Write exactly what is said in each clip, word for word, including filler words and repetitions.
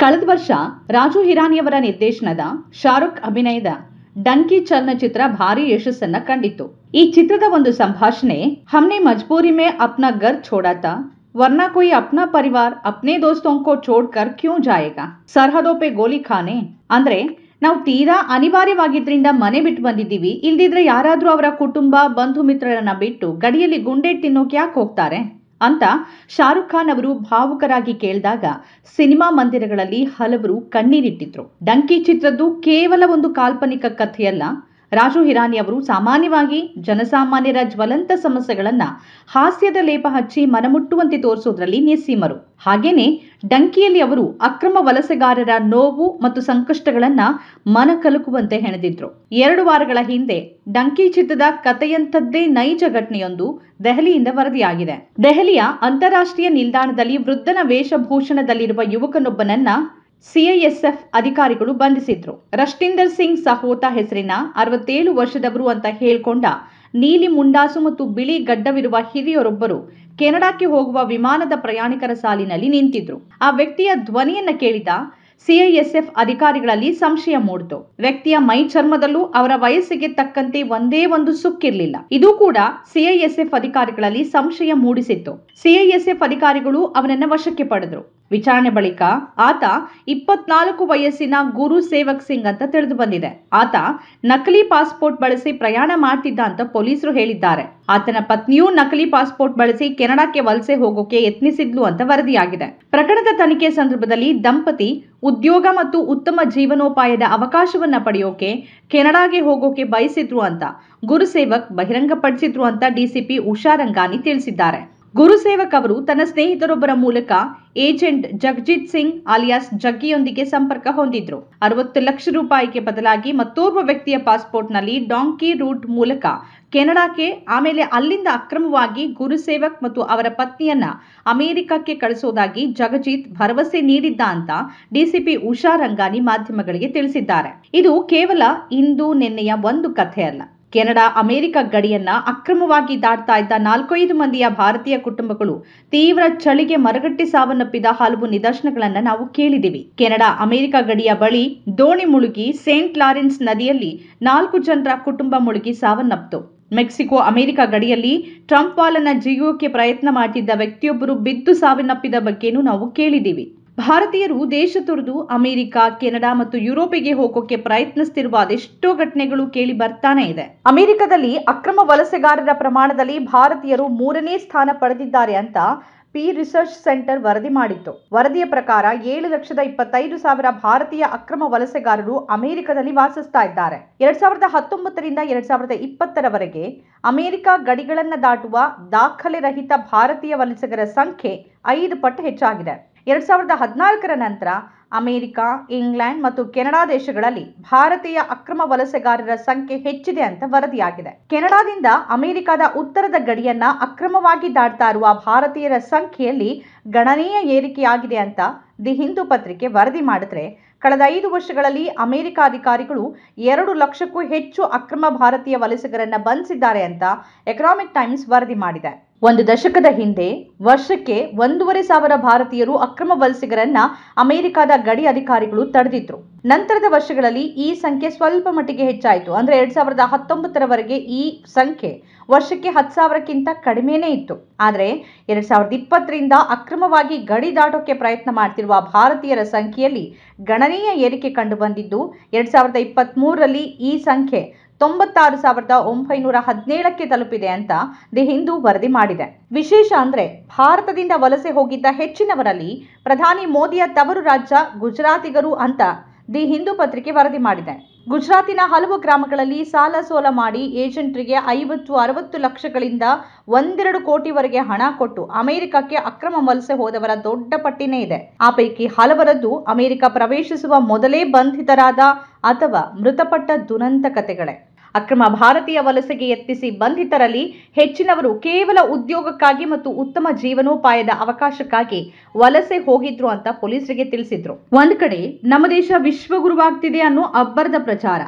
ಕಳೆದ ವರ್ಷ ರಾಜು ಹಿರಾನಿಯವರ ನಿರ್ದೇಶನದ ಶಾರುಖ್ ಅಭಿನಯದ ಡಂಕಿ ಚಲನಚಿತ್ರ ಭಾರಿ ಯಶಸ್ಸನ್ನ ಕಂಡಿತ್ತು. ಈ ಚಿತ್ರದ ಒಂದು ಸಂಭಾಷಣೆ, हमने मजबूरी में अपना घर छोड़ा था, वरना कोई अपना परिवार अपने दोस्तों को छोड़कर क्यों जाएगा, सरहदों पे ಗೋಲಿ ಖಾನೆ. ಅಂದ್ರೆ ನಾವು ತೀರಾ ಅನಿವಾರ್ಯವಾಗಿದ್ರಿಂದ ಮನೆ ಬಿಟ್ಟು ಬಂದಿದ್ದೀವಿ, ಇಲ್ದಿದ್ರೆ ಯಾರಾದ್ರೂ ಅವರ ಕುಟುಂಬ ಬಂಧು ಮಿತ್ರರನ್ನ ಬಿಟ್ಟು ಗಡಿಯಲ್ಲಿ ಗುಂಡೆ ತಿನ್ನೋಕೆ ಯಾಕೆ ಹೋಗ್ತಾರೆ ಅಂತ ಶಾರುಖ್ ಖಾನ್ ಅವರು ಭಾವುಕರಾಗಿ ಕೇಳಿದಾಗ ಸಿನಿಮಾ ಮಂದಿರಗಳಲ್ಲಿ ಹಲವರು ಕಣ್ಣೀರಿಟ್ಟಿದ್ರು. ಡಂಕಿ ಚಿತ್ರದ್ದು ಕೇವಲ ಒಂದು ಕಾಲ್ಪನಿಕ ಕಥೆಯಲ್ಲ. ರಾಜು ಹಿರಾನಿ ಅವರು ಸಾಮಾನ್ಯವಾಗಿ ಜನಸಾಮಾನ್ಯರ ಜ್ವಲಂತ ಸಮಸ್ಯೆಗಳನ್ನ ಹಾಸ್ಯದ ಲೇಪ ಹಚ್ಚಿ ಮನಮುಟ್ಟುವಂತೆ ತೋರಿಸೋದ್ರಲ್ಲಿ ನಿಸ್ಸೀಮರು. ಹಾಗೇನೆ ಡಂಕಿಯಲ್ಲಿ ಅವರು ಅಕ್ರಮ ವಲಸೆಗಾರರ ನೋವು ಮತ್ತು ಸಂಕಷ್ಟಗಳನ್ನ ಮನ ಕಲುಕುವಂತೆ ಹೆಣೆದಿದ್ರು. ಎರಡು ವಾರಗಳ ಹಿಂದೆ ಡಂಕಿ ಚಿತ್ರದ ಕಥೆಯಂಥದ್ದೇ ನೈಜ ಘಟನೆಯೊಂದು ದೆಹಲಿಯಿಂದ ವರದಿಯಾಗಿದೆ. ದೆಹಲಿಯ ಅಂತಾರಾಷ್ಟ್ರೀಯ ನಿಲ್ದಾಣದಲ್ಲಿ ವೃದ್ಧನ ವೇಷಭೂಷಣದಲ್ಲಿರುವ ಯುವಕನೊಬ್ಬನನ್ನ ಸಿಐಎಸ್ಎಫ್ ಅಧಿಕಾರಿಗಳು ಬಂಧಿಸಿದ್ರು. ರಷ್ಟಿಂದರ್ ಸಿಂಗ್ ಸಹೋತಾ ಹೆಸರಿನ ಅರವತ್ತೇಳು ವರ್ಷದವರು ಅಂತ ಹೇಳ್ಕೊಂಡ ನೀಲಿ ಮುಂಡಾಸು ಮತ್ತು ಬಿಳಿ ಗಡ್ಡವಿರುವ ಹಿರಿಯರೊಬ್ಬರು ಕೆನಡಾಕ್ಕೆ ಹೋಗುವ ವಿಮಾನದ ಪ್ರಯಾಣಿಕರ ಸಾಲಿನಲ್ಲಿ ನಿಂತಿದ್ರು. ಆ ವ್ಯಕ್ತಿಯ ಧ್ವನಿಯನ್ನ ಕೇಳಿದ ಸಿಐಎಸ್ಎಫ್ ಅಧಿಕಾರಿಗಳಲ್ಲಿ ಸಂಶಯ ಮೂಡಿತು. ವ್ಯಕ್ತಿಯ ಮೈ ಚರ್ಮದಲ್ಲೂ ಅವರ ವಯಸ್ಸಿಗೆ ತಕ್ಕಂತೆ ಒಂದೇ ಒಂದು ಸುಕ್ಕಿರ್ಲಿಲ್ಲ. ಇದು ಕೂಡ ಸಿಐಎಸ್ಎಫ್ ಅಧಿಕಾರಿಗಳಲ್ಲಿ ಸಂಶಯ ಮೂಡಿಸಿತ್ತು. ಸಿಐಎಸ್ಎಫ್ ಅಧಿಕಾರಿಗಳು ಅವನನ್ನ ವಶಕ್ಕೆ ಪಡೆದ್ರು. ವಿಚಾರಣೆ ಬಳಿಕ ಆತ ಇಪ್ಪತ್ನಾಲ್ಕು ವಯಸ್ಸಿನ ಗುರು ಸೇವಕ್ ಸಿಂಗ್ ಅಂತ ತಿಳಿದು ಬಂದಿದೆ. ಆತ ನಕಲಿ ಪಾಸ್ಪೋರ್ಟ್ ಬಳಸಿ ಪ್ರಯಾಣ ಮಾಡ್ತಿದ್ದ ಅಂತ ಪೊಲೀಸರು ಹೇಳಿದ್ದಾರೆ. ಆತನ ಪತ್ನಿಯೂ ನಕಲಿ ಪಾಸ್ಪೋರ್ಟ್ ಬಳಸಿ ಕೆನಡಾಕ್ಕೆ ವಲಸೆ ಹೋಗೋಕೆ ಯತ್ನಿಸಿದ್ಲು ಅಂತ ವರದಿಯಾಗಿದೆ. ಪ್ರಕರಣದ ತನಿಖೆ ಸಂದರ್ಭದಲ್ಲಿ ದಂಪತಿ ಉದ್ಯೋಗ ಮತ್ತು ಉತ್ತಮ ಜೀವನೋಪಾಯದ ಅವಕಾಶವನ್ನ ಪಡೆಯೋಕೆ ಕೆನಡಾಗೆ ಹೋಗೋಕೆ ಬಯಸಿದ್ರು ಅಂತ ಗುರುಸೇವಕ್ ಬಹಿರಂಗಪಡಿಸಿದ್ರು ಅಂತ ಡಿಸಿಪಿ ಉಷಾ ರಂಗಾನಿ ತಿಳಿಸಿದ್ದಾರೆ. ಗುರುಸೇವಕ್ ಅವರು ತನ್ನ ಸ್ನೇಹಿತರೊಬ್ಬರ ಮೂಲಕ ಏಜೆಂಟ್ ಜಗಜಿತ್ ಸಿಂಗ್ ಅಲಿಯಾಸ್ ಜಗ್ಗಿಯೊಂದಿಗೆ ಸಂಪರ್ಕ ಹೊಂದಿದ್ರು. ಅರವತ್ತು ಲಕ್ಷ ರೂಪಾಯಿಗೆ ಬದಲಾಗಿ ಮತ್ತೋರ್ವ ವ್ಯಕ್ತಿಯ ಪಾಸ್ಪೋರ್ಟ್ ನಲ್ಲಿ ಡಾಂಕಿ ರೂಟ್ ಮೂಲಕ ಕೆನಡಾಕ್ಕೆ, ಆಮೇಲೆ ಅಲ್ಲಿಂದ ಅಕ್ರಮವಾಗಿ ಗುರುಸೇವಕ್ ಮತ್ತು ಅವರ ಪತ್ನಿಯನ್ನ ಅಮೆರಿಕಕ್ಕೆ ಕಳಿಸೋದಾಗಿ ಜಗಜಿತ್ ಭರವಸೆ ನೀಡಿದ್ದ ಅಂತ ಡಿಸಿಪಿ ಉಷಾ ರಂಗಾನಿ ಮಾಧ್ಯಮಗಳಿಗೆ ತಿಳಿಸಿದ್ದಾರೆ. ಇದು ಕೇವಲ ಇಂದು ನಿನ್ನೆಯ ಒಂದು ಕಥೆ ಅಲ್ಲ. ಕೆನಡಾ ಅಮೆರಿಕ ಗಡಿಯನ್ನ ಅಕ್ರಮವಾಗಿ ದಾಟ್ತಾ ಇದ್ದ ನಾಲ್ಕೈದು ಮಂದಿಯ ಭಾರತೀಯ ಕುಟುಂಬಗಳು ತೀವ್ರ ಚಳಿಗೆ ಮರಗಟ್ಟಿ ಸಾವನ್ನಪ್ಪಿದ ಹಲವು ನಿದರ್ಶನಗಳನ್ನ ನಾವು ಕೇಳಿದಿವಿ. ಕೆನಡಾ ಅಮೆರಿಕ ಗಡಿಯ ಬಳಿ ದೋಣಿ ಮುಳುಗಿ ಸೇಂಟ್ ಲಾರೆನ್ಸ್ ನದಿಯಲ್ಲಿ ನಾಲ್ಕು ಜನರ ಕುಟುಂಬ ಮುಳುಗಿ ಸಾವನ್ನಪ್ಪಿತು. ಮೆಕ್ಸಿಕೋ ಅಮೆರಿಕ ಗಡಿಯಲ್ಲಿ ಟ್ರಂಪ್ ವಾಲನ್ನ ಜಿಗಿಯೋಕೆ ಪ್ರಯತ್ನ ಮಾಡ್ತಿದ್ದ ವ್ಯಕ್ತಿಯೊಬ್ಬರು ಬಿದ್ದು ಸಾವನ್ನಪ್ಪಿದ ಬಗ್ಗೆನೂ ನಾವು ಕೇಳಿದ್ದೀವಿ. ಭಾರತೀಯರು ದೇಶ ತೊರೆದು ಅಮೆರಿಕ, ಕೆನಡಾ ಮತ್ತು ಯುರೋಪಿಗೆ ಹೋಗೋಕೆ ಪ್ರಯತ್ನಿಸ್ತಿರುವ ಅದೆಷ್ಟೋ ಘಟನೆಗಳು ಕೇಳಿ ಬರ್ತಾನೆ ಇದೆ. ಅಮೆರಿಕದಲ್ಲಿ ಅಕ್ರಮ ವಲಸೆಗಾರರ ಪ್ರಮಾಣದಲ್ಲಿ ಭಾರತೀಯರು ಮೂರನೇ ಸ್ಥಾನ ಪಡೆದಿದ್ದಾರೆ ಅಂತ ಪಿ ರಿಸರ್ಚ್ ಸೆಂಟರ್ ವರದಿ ಮಾಡಿತ್ತು. ವರದಿಯ ಪ್ರಕಾರ ಏಳು ಲಕ್ಷದ ಇಪ್ಪತ್ತೈದು ಸಾವಿರ ಭಾರತೀಯ ಅಕ್ರಮ ವಲಸೆಗಾರರು ಅಮೆರಿಕದಲ್ಲಿ ವಾಸಿಸ್ತಾ ಇದ್ದಾರೆ. ಎರಡ್ ಸಾವಿರದ ಹತ್ತೊಂಬತ್ತರಿಂದ ಎರಡ್ ಸಾವಿರದ ಇಪ್ಪತ್ತರವರೆಗೆ ಅಮೆರಿಕ ಗಡಿಗಳನ್ನ ದಾಟುವ ದಾಖಲೆ ರಹಿತ ಭಾರತೀಯ ವಲಸಿಗರ ಸಂಖ್ಯೆ ಐದು ಪಟ್ಟು ಹೆಚ್ಚಾಗಿದೆ. ಎರಡ್ ಸಾವಿರದ ಹದಿನಾಲ್ಕರ ನಂತರ ಅಮೆರಿಕ, ಇಂಗ್ಲೆಂಡ್ ಮತ್ತು ಕೆನಡಾ ದೇಶಗಳಲ್ಲಿ ಭಾರತೀಯ ಅಕ್ರಮ ವಲಸೆಗಾರರ ಸಂಖ್ಯೆ ಹೆಚ್ಚಿದೆ ಅಂತ ವರದಿಯಾಗಿದೆ. ಕೆನಡಾದಿಂದ ಅಮೆರಿಕದ ಉತ್ತರದ ಗಡಿಯನ್ನ ಅಕ್ರಮವಾಗಿ ದಾಟ್ತಾ ಇರುವ ಭಾರತೀಯರ ಸಂಖ್ಯೆಯಲ್ಲಿ ಗಣನೀಯ ಏರಿಕೆಯಾಗಿದೆ ಅಂತ ದಿ ಹಿಂದೂ ಪತ್ರಿಕೆ ವರದಿ ಮಾಡಿದ್ರೆ, ಕಳೆದ ಐದು ವರ್ಷಗಳಲ್ಲಿ ಅಮೆರಿಕ ಅಧಿಕಾರಿಗಳು ಎರಡು ಲಕ್ಷಕ್ಕೂ ಹೆಚ್ಚು ಅಕ್ರಮ ಭಾರತೀಯ ವಲಸಿಗರನ್ನ ಬಂಧಿಸಿದ್ದಾರೆ ಅಂತ ಎಕನಾಮಿಕ್ ಟೈಮ್ಸ್ ವರದಿ ಮಾಡಿದೆ. ಒಂದು ದಶಕದ ಹಿಂದೆ ವರ್ಷಕ್ಕೆ ಒಂದೂವರೆ ಸಾವಿರ ಭಾರತೀಯರು ಅಕ್ರಮ ವಲಸಿಗರನ್ನ ಅಮೆರಿಕದ ಗಡಿ ಅಧಿಕಾರಿಗಳು ತಡೆದಿದ್ರು. ನಂತರದ ವರ್ಷಗಳಲ್ಲಿ ಈ ಸಂಖ್ಯೆ ಸ್ವಲ್ಪ ಮಟ್ಟಿಗೆ ಹೆಚ್ಚಾಯಿತು. ಅಂದ್ರೆ ಎರಡ್ ಸಾವಿರದ ಹತ್ತೊಂಬತ್ತರವರೆಗೆ ಈ ಸಂಖ್ಯೆ ವರ್ಷಕ್ಕೆ ಹತ್ತು ಸಾವಿರಕ್ಕಿಂತ ಕಡಿಮೆನೇ ಇತ್ತು. ಆದ್ರೆ ಎರಡ್ ಸಾವಿರದ ಇಪ್ಪತ್ತರಿಂದ ಅಕ್ರಮವಾಗಿ ಗಡಿ ದಾಟೋಕೆ ಪ್ರಯತ್ನ ಮಾಡ್ತಿರುವ ಭಾರತೀಯರ ಸಂಖ್ಯೆಯಲ್ಲಿ ಗಣನೀಯ ಏರಿಕೆ ಕಂಡು ಬಂದಿದ್ದು, ಎರಡ್ ಸಾವಿರದ ಇಪ್ಪತ್ತ್ ಮೂರರಲ್ಲಿ ಈ ಸಂಖ್ಯೆ ತೊಂಬತ್ತಾರು ಸಾವಿರದ ಒಂಬೈನೂರ ಹದಿನೇಳಕ್ಕೆ ತಲುಪಿದೆ ಅಂತ ದಿ ಹಿಂದೂ ವರದಿ ಮಾಡಿದೆ. ವಿಶೇಷ ಅಂದ್ರೆ ಭಾರತದಿಂದ ವಲಸೆ ಹೋಗಿದ್ದ ಹೆಚ್ಚಿನವರಲ್ಲಿ ಪ್ರಧಾನಿ ಮೋದಿಯ ತವರು ರಾಜ್ಯ ಗುಜರಾತಿಗರು ಅಂತ ದಿ ಹಿಂದೂ ಪತ್ರಿಕೆ ವರದಿ ಮಾಡಿದೆ. ಗುಜರಾತಿನ ಹಲವು ಗ್ರಾಮಗಳಲ್ಲಿ ಸಾಲ ಸೋಲ ಮಾಡಿ ಏಜೆಂಟ್ರಿಗೆ ಐವತ್ತು ಅರವತ್ತು ಲಕ್ಷಗಳಿಂದ ಒಂದೆರಡು ಕೋಟಿವರೆಗೆ ಹಣ ಕೊಟ್ಟು ಅಮೆರಿಕಕ್ಕೆ ಅಕ್ರಮ ವಲಸೆ ಹೋದವರ ದೊಡ್ಡ ಪಟ್ಟಿನೇ ಇದೆ. ಆ ಪೈಕಿ ಹಲವರದ್ದು ಅಮೆರಿಕ ಪ್ರವೇಶಿಸುವ ಮೊದಲೇ ಬಂಧಿತರಾದ ಅಥವಾ ಮೃತಪಟ್ಟ ದುರಂತ ಕಥೆಗಳೇ. ಅಕ್ರಮ ಭಾರತೀಯ ವಲಸೆಗೆ ಯತ್ನಿಸಿ ಬಂಧಿತರಲ್ಲಿ ಹೆಚ್ಚಿನವರು ಕೇವಲ ಉದ್ಯೋಗಕ್ಕಾಗಿ ಮತ್ತು ಉತ್ತಮ ಜೀವನೋಪಾಯದ ಅವಕಾಶಕ್ಕಾಗಿ ವಲಸೆ ಹೋಗಿದ್ರು ಅಂತ ಪೊಲೀಸರಿಗೆ ತಿಳಿಸಿದ್ರು. ಒಂದ್ ಕಡೆ ನಮ್ಮ ದೇಶ ವಿಶ್ವಗುರುವಾಗ್ತಿದೆ ಅನ್ನೋ ಅಬ್ಬರದ ಪ್ರಚಾರ,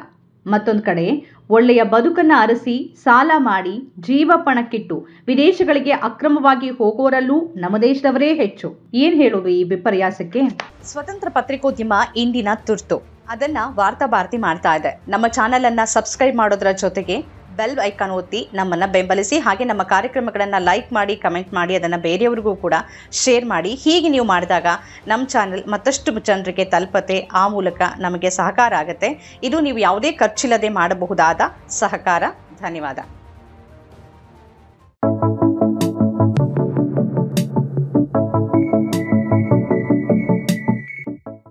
ಮತ್ತೊಂದು ಕಡೆ ಒಳ್ಳೆಯ ಬದುಕನ್ನ ಅರಸಿ ಸಾಲ ಮಾಡಿ ಜೀವ ಪಣಕ್ಕಿಟ್ಟು ವಿದೇಶಗಳಿಗೆ ಅಕ್ರಮವಾಗಿ ಹೋಗೋರಲ್ಲೂ ನಮ್ಮ ದೇಶದವರೇ ಹೆಚ್ಚು. ಏನ್ ಹೇಳೋದು ಈ ವಿಪರ್ಯಾಸಕ್ಕೆ? ಸ್ವತಂತ್ರ ಪತ್ರಿಕೋದ್ಯಮ ಇಂದಿನ ತುರ್ತು. ಅದನ್ನ ವಾರ್ತಾ ಭಾರತಿ ಮಾಡ್ತಾ ಇದೆ. ನಮ್ಮ ಚಾನೆಲ್ ಅನ್ನ ಸಬ್ಸ್ಕ್ರೈಬ್ ಮಾಡೋದ್ರ ಜೊತೆಗೆ ಬೆಲ್ ಐಕಾನ್ ಒತ್ತಿ ನಮ್ಮನ್ನ ಬೆಂಬಲಿಸಿ. ಹಾಗೆ ನಮ್ಮ ಕಾರ್ಯಕ್ರಮಗಳನ್ನ ಲೈಕ್ ಮಾಡಿ, ಕಮೆಂಟ್ ಮಾಡಿ, ಅದನ್ನ ಬೇರೆಯವರಿಗೂ ಕೂಡ ಶೇರ್ ಮಾಡಿ. ಹೀಗೆ ನೀವು ಮಾಡಿದಾಗ ನಮ್ಮ ಚಾನೆಲ್ ಮತ್ತಷ್ಟು ಜನರಿಗೆ ತಲುಪತ್ತೆ. ಆ ಮೂಲಕ ನಮಗೆ ಸಹಕಾರ ಆಗುತ್ತೆ. ಇದು ನೀವು ಯಾವುದೇ ಖರ್ಚಿಲ್ಲದೆ ಮಾಡಬಹುದಾದ ಸಹಕಾರ. ಧನ್ಯವಾದ.